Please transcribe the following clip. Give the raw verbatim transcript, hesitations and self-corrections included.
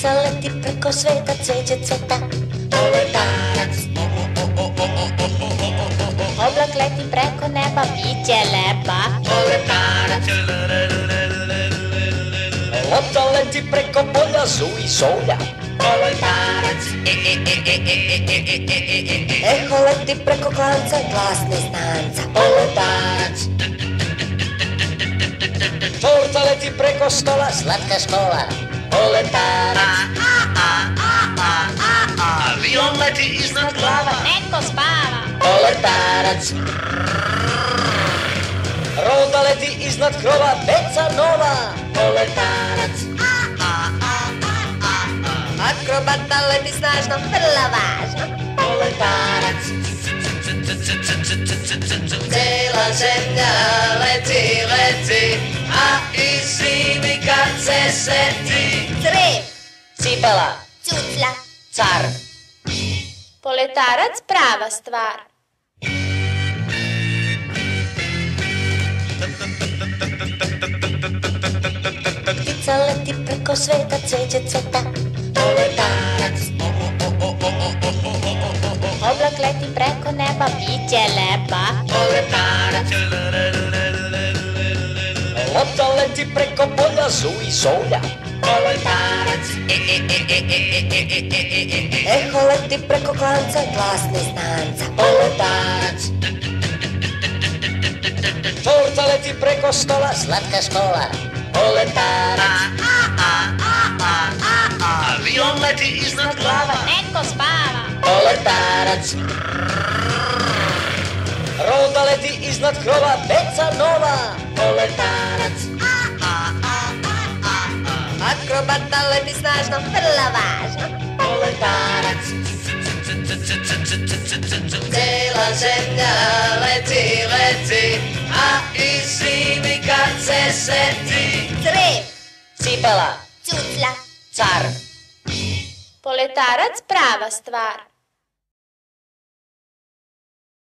Ptica leti preko sveta, cveće cveta. Poletarac. Oblak leti preko neba, biće leba. Poletarac. Lopta leti preko polja, zuji solja. Poletarac. Eho leti preko klanca, glas neznanca. Poletarac. Torta leti preko stola, Slatka škola. Poletarac. avion leti iznad glava. Neko spava. Poletarac. Roda leti iznad krova, veca nova. Poletarac. Akrobata leti snažno, vrlo važno. Poletarac. Cijela zemlja leti, leti, a i svi mi kad se seti. Crev. Cipela. Cucla. Car. Poletarac prava stvar. Ptica leti preko sveta, cveće cveta. Poletarac. Oblak leti preko neba, biće leba. Poletarac. Lopta leti preko polja, zuji solja. Poletarac. Eho leti preko klanca, glas neznanca. Poletarac. Torta leti preko stola, Slatka škola. Poletarac. avion leti iznad glava. Neko spava. Poletarac. Roda leti iznad krova, veca nova. Poletarac. Akrobata leti snažno, vrlo važno. Poletarac. Cijela zemlja leti, leti, a i svi mi kad se seti. Crev. Cipela. Cucla. Car. Poletarac prava stvar.